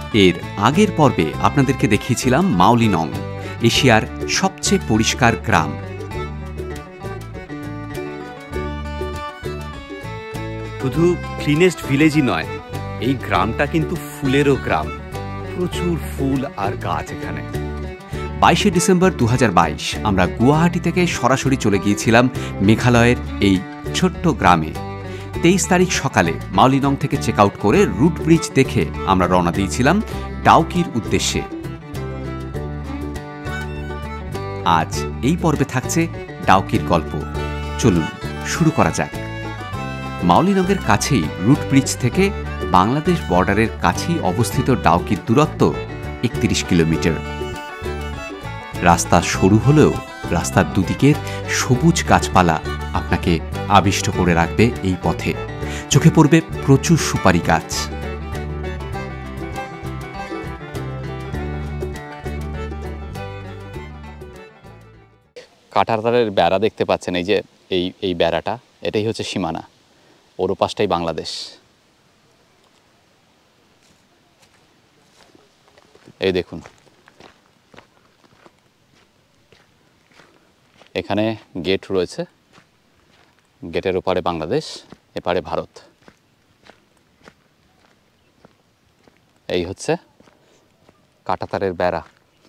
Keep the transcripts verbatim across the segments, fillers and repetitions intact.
এর আগের পর্বে আপনাদেরকে দেখিয়েছিলাম মাওলিনং, এশিয়ার সবচেয়ে পরিষ্কার গ্রাম। শুধু ক্লিনেস্ট ভিলেজই নয়, এই গ্রামটা কিন্তু ফুলেরও গ্রাম। প্রচুর ফুল আর গাছ এখানে। বাইশে ডিসেম্বর দু হাজার বাইশ আমরা গুয়াহাটি থেকে সরাসরি চলে গিয়েছিলাম মেঘালয়ের এই ছোট্ট গ্রামে। তেইশ তারিখ সকালে মাওলিনং থেকে চেক আউট করে রুট ব্রিজ দেখে আমরা রওনা দিয়েছিলাম ডাউকির উদ্দেশ্যে। আজ এই পর্বে থাকছে ডাউকির গল্প। চলুন শুরু করা যাক। মাওলিনংয়ের কাছেই রুট ব্রিজ থেকে বাংলাদেশ বর্ডারের কাছেই অবস্থিত ডাউকির দূরত্ব একত্রিশ কিলোমিটার। রাস্তা সরু হলেও রাস্তার দুদিকের সবুজ গাছপালা আপনাকে আবিষ্ট করে রাখবে। এই পথে চোখে পড়বে প্রচুর সুপারি গাছ। কাঁটাতারের বেড়া দেখতে পাচ্ছেন, এই যে এই এই বেড়াটা, এটাই হচ্ছে সীমানা। ওর পাশটাই বাংলাদেশ। এই দেখুন, এখানে গেট রয়েছে। গেটের ওপারে বাংলাদেশ, এপারে ভারত। এই হচ্ছে কাঁটাতারের বেড়া।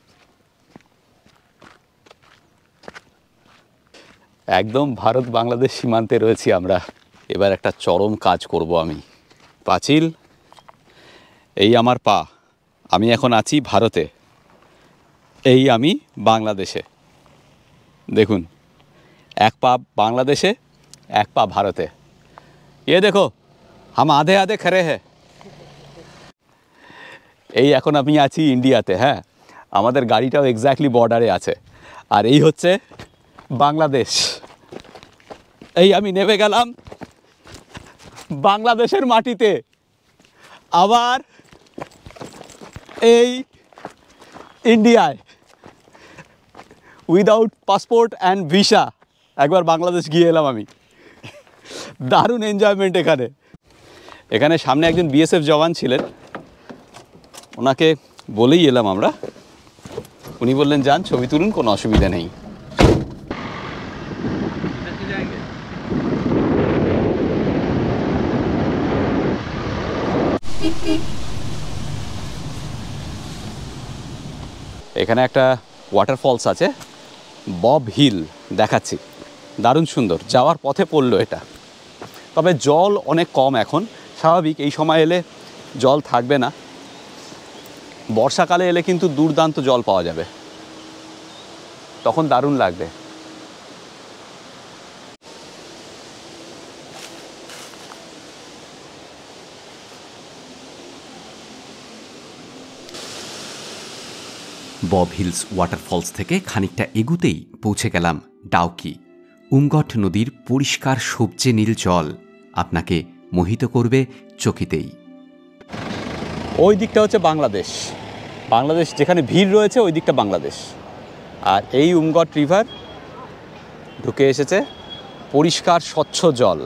একদম ভারত বাংলাদেশ সীমান্তে রয়েছি আমরা। এবার একটা চরম কাজ করব আমি। পাঁচিল, এই আমার পা। আমি এখন আছি ভারতে, এই আমি বাংলাদেশে। দেখুন, এক পা বাংলাদেশে, এক পা ভারতে। ये देखो हम आधे आधे खड़े हैं। এই এখন আমি আছি ইন্ডিয়াতে। হ্যাঁ, আমাদের গাড়িটাও এক্স্যাক্টলি বর্ডারে আছে। আর এই হচ্ছে বাংলাদেশ। এই আমি নেমে গেলাম বাংলাদেশের মাটিতে। আবার এই ইন্ডিয়ায় উইদাউট পাসপোর্ট অ্যান্ড ভিসা একবার বাংলাদেশ গিয়ে এলাম আমি। দারুণ এনজয়মেন্ট এখানে। এখানে সামনে একজন বিএসএফ জওয়ান ছিলেন, ওনাকে বলেই এলাম আমরা। উনি বললেন যান, ছবি তুলুন, কোনো অসুবিধা নেই। এখানে একটা ওয়াটারফলস আছে, বব হিল, দেখাচ্ছি। দারুণ সুন্দর। যাওয়ার পথে পড়লো এটা। তবে জল অনেক কম এখন, স্বাভাবিক। এই সময় এলে জল থাকবে না। বর্ষাকালে এলে কিন্তু দুর্দান্ত জল পাওয়া যাবে, তখন দারুণ লাগবে। বব হিলস ওয়াটারফলস থেকে খানিকটা এগুতেই পৌঁছে গেলাম ডাউকি। উমগট নদীর পরিষ্কার সবজে নীল জল আপনাকে মোহিত করবে চকিতেই। ওই দিকটা হচ্ছে বাংলাদেশ। বাংলাদেশ যেখানে ভিড় রয়েছে ওই দিকটা বাংলাদেশ। আর এই উমগট রিভার ঢুকে এসেছে পরিষ্কার স্বচ্ছ জল।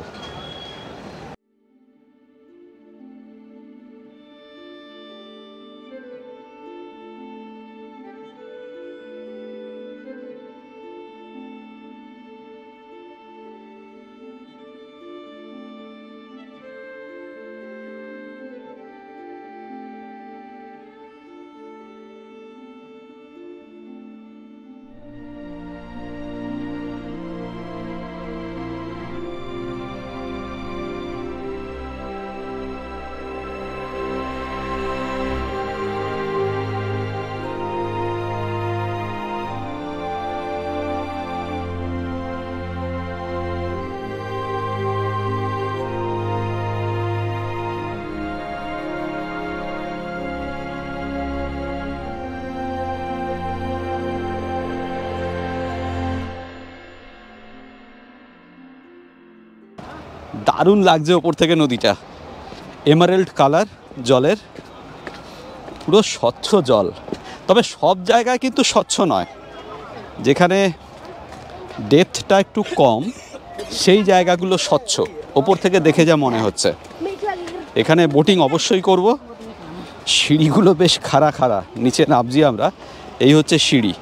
দারুণ লাগছে ওপর থেকে নদীটা। এমারেল্ড কালার জলের, পুরো স্বচ্ছ জল। তবে সব জায়গায় কিন্তু স্বচ্ছ নয়। যেখানে ডেপথটা একটু কম সেই জায়গাগুলো স্বচ্ছ, ওপর থেকে দেখে যা মনে হচ্ছে। এখানে বোটিং অবশ্যই করব, সিঁড়িগুলো বেশ খাড়া খাড়া, নিচে নামছি আমরা। এই হচ্ছে সিঁড়ি।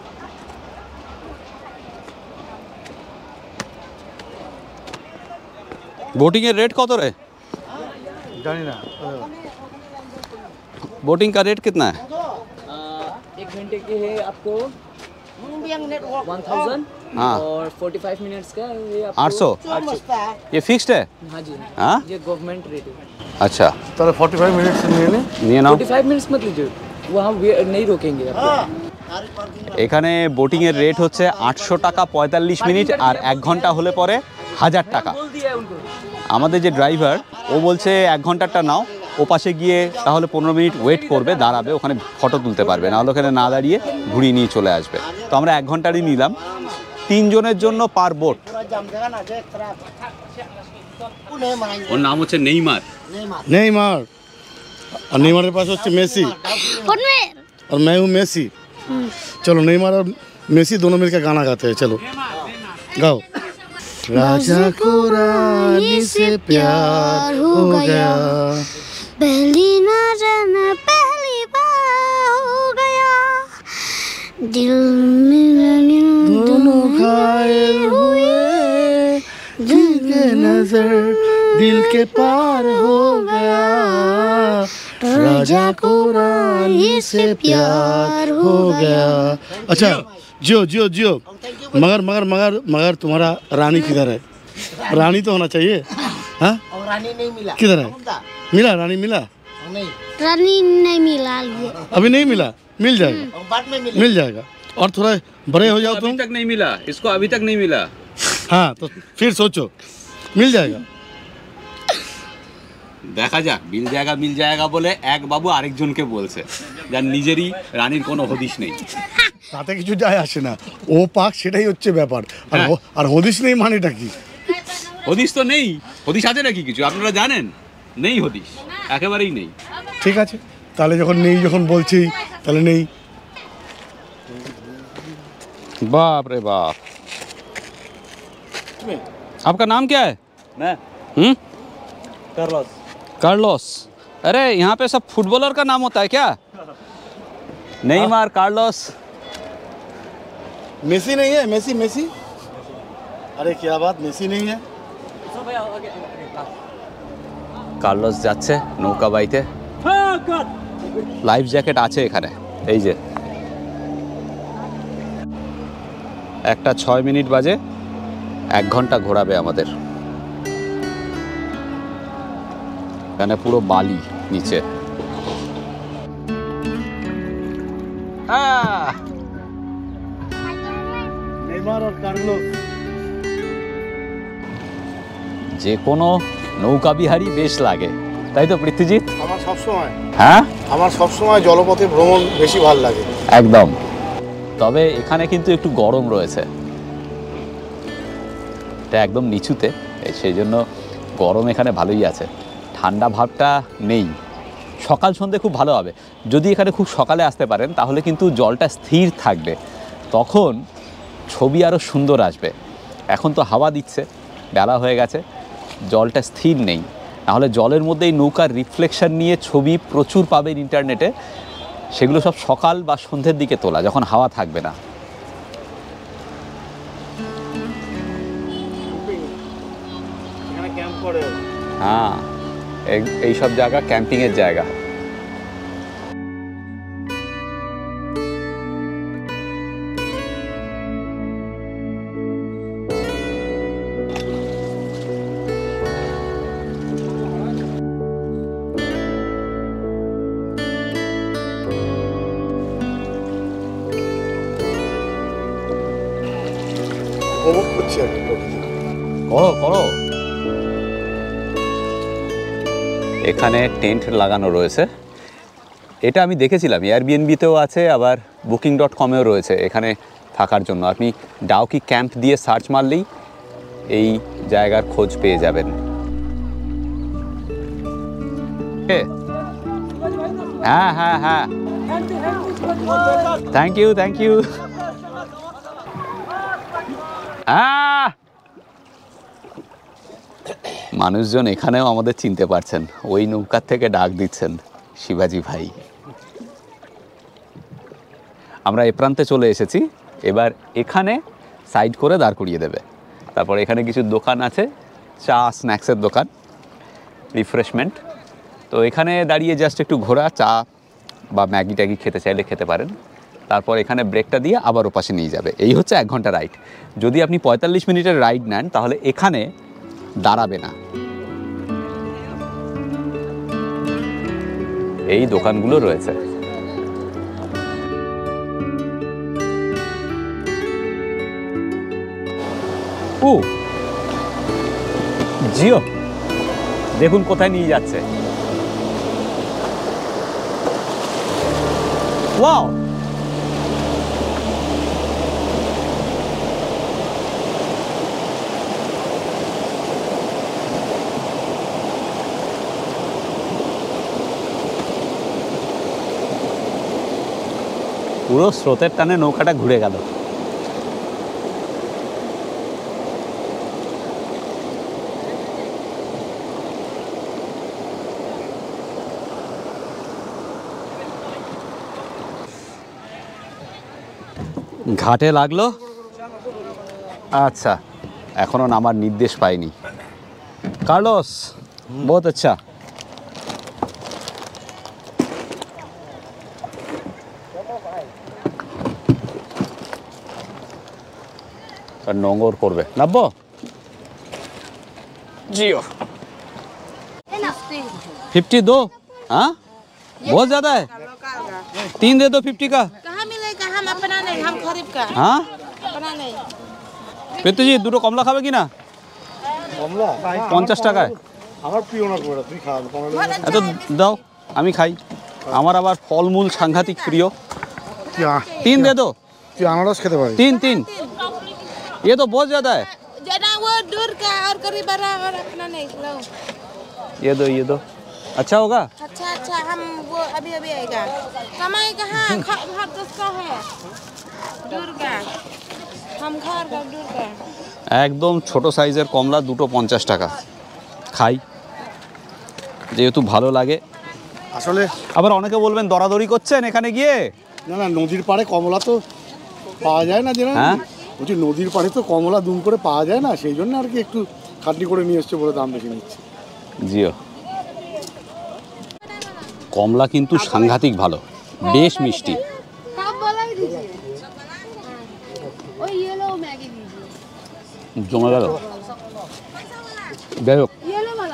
बोटिंग এর रेट कत रे? जानी ना बोटिंग का रेट कितना है? एक घंटे के है आपको वन थाउजेंड हाँ। और फोर्टी फाइव मिनट्स का ये आपको आठ सौ ये फिक्स्ड है? हाँ जी हाँ ये गवर्नमेंट रेट है। अच्छा তাহলে पैंतालीस মিনিট নিয়ে নে নিয়ে নাও। फोर्टी फाइव मिनट्स मत लीजिए, वहाँ वे- नहीं रोकेंगे आपको। এখানে বোটিং এর রেট হচ্ছে আটশো টাকা পঁয়তাল্লিশ মিনিট, আর এক ঘন্টা হলে পরে হাজার টাকা। बोल दिया है उनको। আমাদের যে ড্রাইভার ও বলছে এক ঘন্টারটা নাও, ও পাশে গিয়ে তাহলে পনেরো মিনিট ওয়েট করবে, দাঁড়াবে, ওখানে ফটো তুলতে পারবে, নাহলে ওখানে না দাঁড়িয়ে ঘুরিয়ে নিয়ে চলে আসবে। তো আমরা এক ঘন্টারই নিলাম, তিনজনের জন্য পার বোট। ওর নাম হচ্ছে নেইমার। नेइमार और नेइमार के पास होচ্ছে মেসি और मैं हूँ मेसी। चलो नेइमार और मेसी दोनों मिलकर गाना गाते हैं, चलो गाओ। राजा को रानी से प्यार हो गया, पहली नजर में पहली बार हो गया, दिल में दोनों घायल हुए, दिल के नजर दिल के पार हो गया, राजा को रानी से प्यार हो गया। अच्छा जियो जियो जियो, मगर मगर मगर मगर तुम्हारा रानी किधर है? रानी तो होना चाहिए। हाँ और रानी नहीं मिला। किधर है? मिला रानी मिला? नहीं रानी नहीं मिला लिए। अभी नहीं मिला, मिल जाएगा, और बाद में मिला। मिल जाएगा। और थोड़ा बड़े हो जाओ तुम। तक नहीं मिला इसको, अभी तक नहीं मिला। हाँ तो फिर सोचो, मिल जाएगा। দেখা যাক, মিল জায়গা মিল জায়গা বলে এক বাবু আরেকজনকে বলছে, যার নিজেরই রানীর কোনো হদিশ নেই। তাতে কিছু যায় আসে না, ও পাক সেটাই হচ্ছে ব্যাপার। আর হ- আর হদিস নেই মানেটা কি? হদিশ তো নেই, হদিশ আছে নাকি কিছু আপনারা জানেন? নেই হদিশ, একেবারেই নেই। ঠিক আছে, তাহলে যখন নেই, যখন বলছি তাহলে নেই। बाप रे बाप। आपका नाम क्या है? मैं हम्म कार्लोस। कार्लोस। अरे यहाँ पे सब फुटबॉलर का नाम होता है क्या? Neymar, Carlos. मेसी नहीं है? मेसी मेसी अरे क्या बात, मेसी नहीं है? কার্লোস যাচ্ছে নৌকা বাইতে। লাইফ জ্যাকেট আছে এখানে, এই যে। একটা ছয় মিনিট বাজে, এক ঘন্টা ঘোরাবে আমাদের। এখানে পুরো বালি নিচে। আহ! নেইমার আর কার্লোস। যে কোনো নৌকা বিহারী বেশ লাগে, তাই তো পৃথ্বীজিৎ? আমার সব সময় হ্যাঁ আমার সব সময় জলপথে ভ্রমণ বেশি ভালো লাগে। একদম। তবে এখানে কিন্তু একটু গরম রয়েছে, এটা একদম নিচুতে, এই সেই জন্য গরম এখানে ভালোই আছে, ঠান্ডা ভাবটা নেই। সকাল সন্ধে খুব ভালো হবে, যদি এখানে খুব সকালে আসতে পারেন তাহলে কিন্তু জলটা স্থির থাকবে, তখন ছবি আরও সুন্দর আসবে। এখন তো হাওয়া দিচ্ছে, বেলা হয়ে গেছে, জলটা স্থির নেই, নাহলে জলের মধ্যে এই নৌকার রিফ্লেকশন নিয়ে ছবি প্রচুর পাবেন ইন্টারনেটে। সেগুলো সব সকাল বা সন্ধ্যের দিকে তোলা, যখন হাওয়া থাকবে না। এখানে ক্যাম্প করে। হ্যাঁ, এই- এই সব জায়গা ক্যাম্পিংয়ের জায়গা। উপভোগ করছি আর কি প্রকৃতি। করো করো। এখানে টেন্ট লাগানো রয়েছে, এটা আমি দেখেছিলাম এয়ারবিএনবিতেও আছে, আবার বুকিং ডট কমেও রয়েছে এখানে থাকার জন্য। আপনি ডাউকি ক্যাম্প দিয়ে সার্চ মারলেই এই জায়গার খোঁজ পেয়ে যাবেন। হ্যাঁ হ্যাঁ হ্যাঁ, থ্যাংক ইউ থ্যাংক ইউ। হ্যাঁ, মানুষজন এখানেও আমাদের চিনতে পারছেন, ওই নৌকার থেকে ডাক দিচ্ছেন শিবাজি ভাই। আমরা এ প্রান্তে চলে এসেছি, এবার এখানে সাইড করে দাঁড় করিয়ে দেবে। তারপর এখানে কিছু দোকান আছে, চা স্ন্যাক্সের দোকান, রিফ্রেশমেন্ট। তো এখানে দাঁড়িয়ে জাস্ট একটু ঘোরা, চা বা ম্যাগি ট্যাগি খেতে চাইলে খেতে পারেন। তারপর এখানে ব্রেকটা দিয়ে আবার ওপাশে নিয়ে যাবে। এই হচ্ছে এক ঘন্টা রাইড। যদি আপনি পঁয়তাল্লিশ মিনিটের রাইড নেন তাহলে এখানে দাঁড়াবে না। এই দোকানগুলো রয়েছে। ও জিও, দেখুন কোথায় নিয়ে যাচ্ছে। ওয়াও, পুরো স্রোতের টানে নৌকাটা ঘুরে গেল। ঘাটে লাগলো। আচ্ছা, এখনো নামার নির্দেশ পাইনি। কার্লোস, বহুত আচ্ছা। নোংর করবে, নামবো। जियो फिफ्टी दो। हाँ बहुत ज्यादा है, तीन दे दो फिफ्टी का। कहाँ मिलेगा, हम अपना नहीं, हम खरीद का। हाँ अपना नहीं। পেতে জি দুটো কমলা খাবে কিনা? কমলা পঞ্চাশ টাকায়। আমার প্রিয় না, করে তুই খাওয়া কমলা। এত দাও, আমি খাই। আমার আবার ফলমূল সাংঘাতিক প্রিয়। तीन दे दो। তুই আনারস খেতে পারিস। तीन तीन, ये तो बहुत ज्यादा है। जना वो दूर का और करीब बड़ा और अपना नहीं लो। ये दो ये दो, अच्छा होगा। अच्छा अच्छा, हम वो अभी अभी आएगा। कमाई कहाँ, घर दोस्तों है दूर का, हम घर का दूर का। একদম ছোট সাইজের কমলা, দুটো পঞ্চাশ টাকা। খাই যেহেতু ভালো লাগে। আসলে আবার অনেকে বলবেন দরাদরি করছেন এখানে গিয়ে। না না, নদীর পাড়ে কমলা তো পাওয়া যায় না, যেন হ্যাঁ বলছি নদীর পাড়ে তো কমলা দুম করে পাওয়া যায় না, সেই জন্য আর কি একটু খাটনি করে নিয়ে এসছে বলে দাম বেশি নিচ্ছে। জিও, কমলা কিন্তু সাংঘাতিক ভালো, বেশ মিষ্টি। জমে গেল। যাই হোক,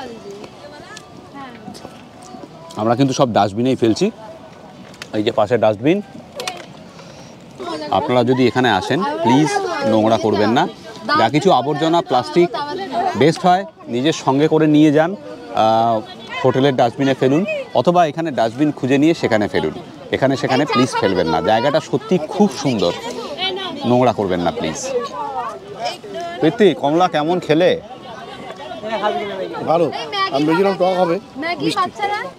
আমরা কিন্তু সব ডাস্টবিনেই ফেলছি। এই যে পাশে ডাস্টবিন। আপনারা যদি এখানে আসেন প্লিজ নোংরা করবেন না। যা কিছু আবর্জনা প্লাস্টিক বেস্ট হয় নিজের সঙ্গে করে নিয়ে যান, হোটেলের ডাস্টবিনে ফেলুন, অথবা এখানে ডাস্টবিন খুঁজে নিয়ে সেখানে ফেলুন। এখানে সেখানে প্লিজ ফেলবেন না। জায়গাটা সত্যি খুব সুন্দর, নোংরা করবেন না প্লিজ। প্রীতি, কমলা কেমন খেলে? ভালো, আমি ভেবেছিলাম টক হবে, মিষ্টি।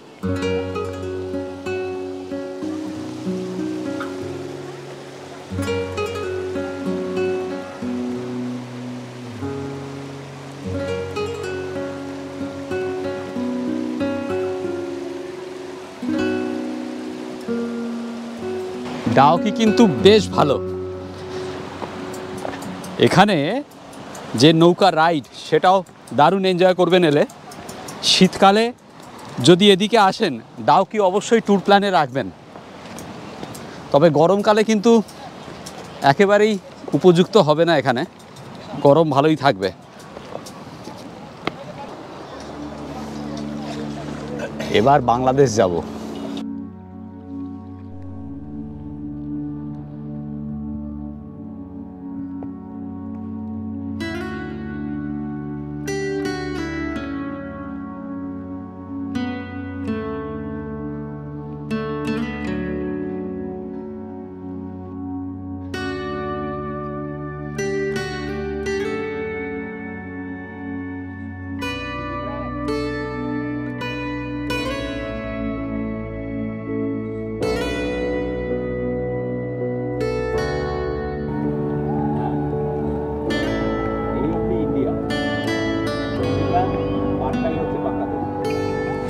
ডাউকি কিন্তু বেশ ভালো। এখানে যে নৌকা রাইড সেটাও দারুণ এনজয় করবেন এলে। শীতকালে যদি এদিকে আসেন ডাউকি অবশ্যই ট্যুর প্ল্যানে রাখবেন। তবে গরমকালে কিন্তু একেবারেই উপযুক্ত হবে না, এখানে গরম ভালোই থাকবে। এবার বাংলাদেশ যাব।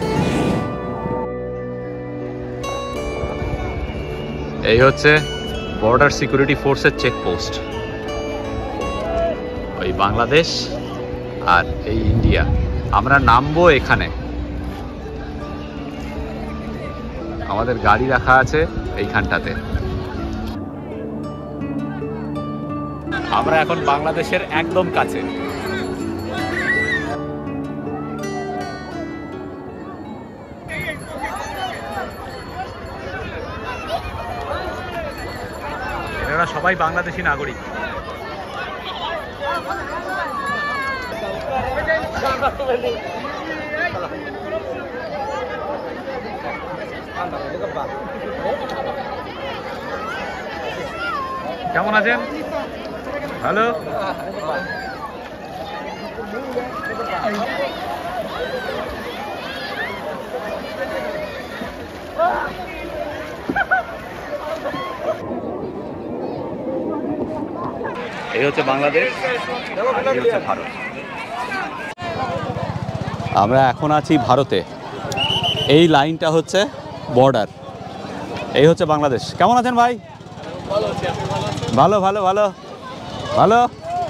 এই হচ্ছে বর্ডার সিকিউরিটি ফোর্সের চেকপোস্ট। ওই বাংলাদেশ আর এই ইন্ডিয়া। আমরা নামবো এখানে, আমাদের গাড়ি রাখা আছে এইখানটাতে। আমরা এখন বাংলাদেশের একদম কাছে। এরা সবাই বাংলাদেশি নাগরিক। কেমন আছেন? হ্যালো, এই হচ্ছে বাংলাদেশ, এই হচ্ছে ভারত। আমরা এখন আছি ভারতে। এই লাইনটা হচ্ছে বর্ডার, এই হচ্ছে বাংলাদেশ। কেমন আছেন ভাই? ভালো ভালো ভালো ভালো।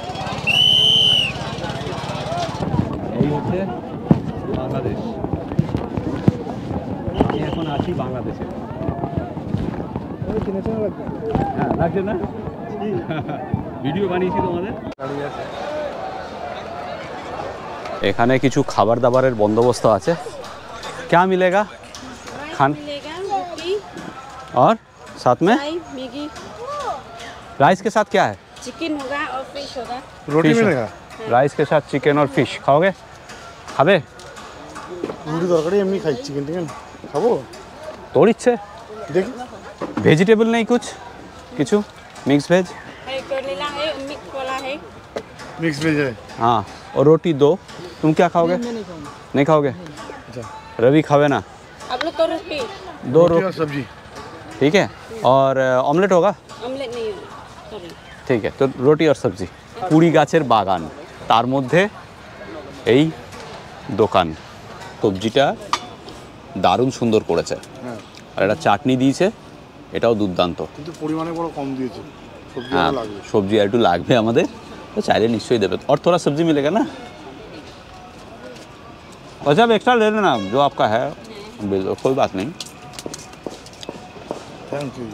এই হচ্ছে বাংলাদেশ, আমি এখন আছি বাংলাদেশে। হ্যাঁ লাগছে না, ভিডিও বানিয়েছি তোমাদের। এখানে কিছু খাবার দাবারের বন্দোবস্ত আছে। क्या मिलेगा खान मिलेगा रोटी और साथ में मैगी, राइस के साथ क्या है? चिकन होगा और फिश होगा। रोटी Fish. मिलेगा, राइस के साथ चिकन और फिश खाओगे? खाबे? রুটি তরকারি এমনি খাই, চিকেন টিকেন খাবো তোর ইচ্ছে। দেখি वेजिटेबल नहीं कुछ किचु मिक्स वेज? है करेला है, मिक्स वाला है। মিক্স ভেজ है। हाँ, और रोटी दो। तुम क्या खाओगे? नहीं खाओगे? रवि खावे ना। आप लोग को रोटी दो रोटी रो और सब्जी। ठीक है, और ऑमलेट होगा? ऑमलेट नहीं होगा, सॉरी। ঠিক আছে, তো রুটি আর সবজি। কুড়ি গাছের বাগান, তার মধ্যে এই দোকান। সবজিটা দারুণ সুন্দর করেছে, আর একটা চাটনি দিয়েছে, এটাও দুর্দান্ত। কিন্তু পরিমাণে বড় কম দিয়েছে, সবজি হ্যাঁ, আরো লাগবে। সবজি আর একটু লাগবে আমাদের, তো চাইলে নিশ্চয়ই দেবে। और थोड़ा सब्जी मिलेगा ना? अच्छा, अब एक्स्ट्रा ले लेना जो आपका है, बिल्कुल कोई बात नहीं। Thank you.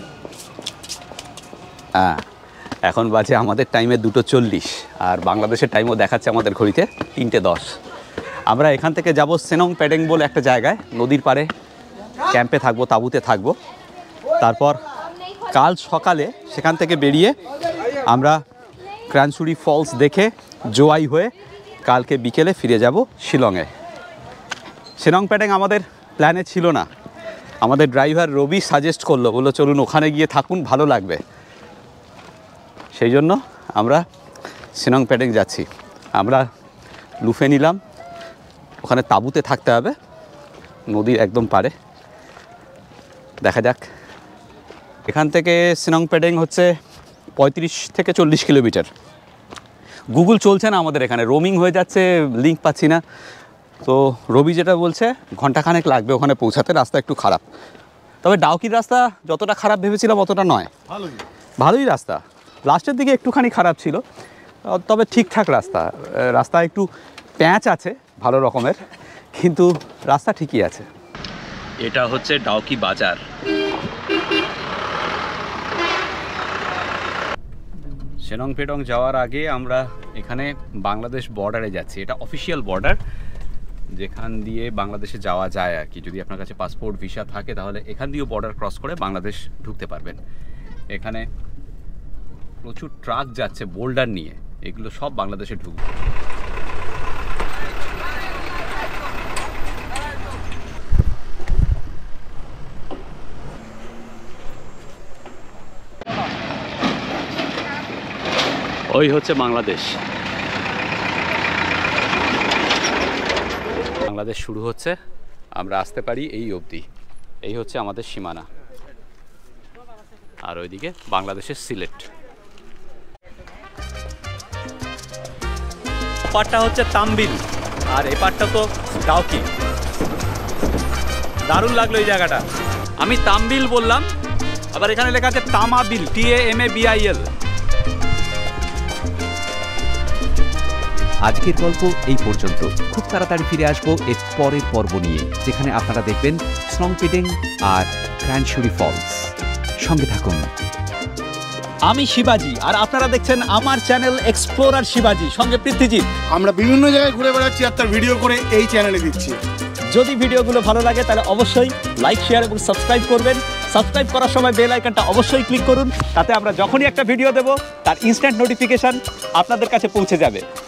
হ্যাঁ, এখন বাজে আমাদের টাইমে দুটো চল্লিশ, আর বাংলাদেশের টাইমও দেখাচ্ছে আমাদের ঘড়িতে তিনটে দশ। আমরা এখান থেকে যাব সেনং প্যাডেং বলে একটা জায়গায়, নদীর পাড়ে ক্যাম্পে থাকবো, তাঁবুতে থাকবো। তারপর কাল সকালে সেখান থেকে বেরিয়ে আমরা ক্রানসুরি ফলস দেখে জোয়াই হয়ে কালকে বিকেলে ফিরে যাব শিলংয়ে। সেনং প্যাডেং আমাদের প্ল্যানে ছিল না, আমাদের ড্রাইভার রবি সাজেস্ট করলো, বললো চলুন ওখানে গিয়ে থাকুন, ভালো লাগবে। সেই জন্য আমরা সেনং প্যাডেং যাচ্ছি। আমরা লুফে নিলাম, ওখানে তাঁবুতে থাকতে হবে নদীর একদম পাড়ে। দেখা যাক। এখান থেকে সেনং প্যাডেং হচ্ছে পঁয়ত্রিশ থেকে চল্লিশ কিলোমিটার। গুগল চলছে না আমাদের এখানে, রোমিং হয়ে যাচ্ছে, লিঙ্ক পাচ্ছি না। তো রবি যেটা বলছে ঘন্টাখানেক লাগবে ওখানে পৌঁছাতে, রাস্তা একটু খারাপ। তবে ডাউকির রাস্তা যতটা খারাপ ভেবেছিলাম অতটা নয়, ভালোই ভালোই রাস্তা। লাস্টের দিকে একটুখানি খারাপ ছিল, তবে ঠিকঠাক রাস্তা। রাস্তা একটু প্যাঁচ আছে ভালো রকমের, কিন্তু রাস্তা ঠিকই আছে। এটা হচ্ছে ডাউকি বাজার। সেনং পেডং যাওয়ার আগে আমরা এখানে বাংলাদেশ বর্ডারে যাচ্ছি। এটা অফিসিয়াল বর্ডার, যেখান দিয়ে বাংলাদেশে যাওয়া যায় আর কি। যদি আপনার কাছে পাসপোর্ট ভিসা থাকে তাহলে এখান দিয়েও বর্ডার ক্রস করে বাংলাদেশ ঢুকতে পারবেন। এখানে প্রচুর ট্রাক যাচ্ছে বোল্ডার নিয়ে, এগুলো সব বাংলাদেশে ঢুকবে। ওই হচ্ছে বাংলাদেশ। বাংলাদেশ শুরু হচ্ছে, আমরা আসতে পারি এই অবধি। এই হচ্ছে আমাদের সীমানা, আর ওইদিকে বাংলাদেশের সিলেট। পাটটা হচ্ছে তাম্বিল, আর এই পাটটা তো ডাউকি। দারুণ লাগলো এই জায়গাটা। আমি তাম্বিল বললাম, আবার এখানে লেখা আছে Tamabil, T A M A B I L. আজকের গল্প এই পর্যন্ত। খুব তাড়াতাড়ি ফিরে আসবো এর পরের পর্ব নিয়ে, যেখানে আপনারা দেখবেন স্নংপিডেং আর ক্রানসুরি ফলস। সঙ্গে থাকুন। আমি শিবাজি, আর আপনারা দেখছেন আমার চ্যানেল এক্সপ্লোরার শিবাজি, সঙ্গে পৃথ্বীজিৎ। আমরা বিভিন্ন জায়গায় ঘুরে বেড়াচ্ছি আর তার ভিডিও করে এই চ্যানেলে দিচ্ছি। যদি ভিডিওগুলো ভালো লাগে তাহলে অবশ্যই লাইক, শেয়ার এবং সাবস্ক্রাইব করবেন। সাবস্ক্রাইব করার সময় বেল আইকনটা অবশ্যই ক্লিক করুন, তাতে আমরা যখনই একটা ভিডিও দেব তার ইনস্ট্যান্ট নোটিফিকেশন আপনাদের কাছে পৌঁছে যাবে।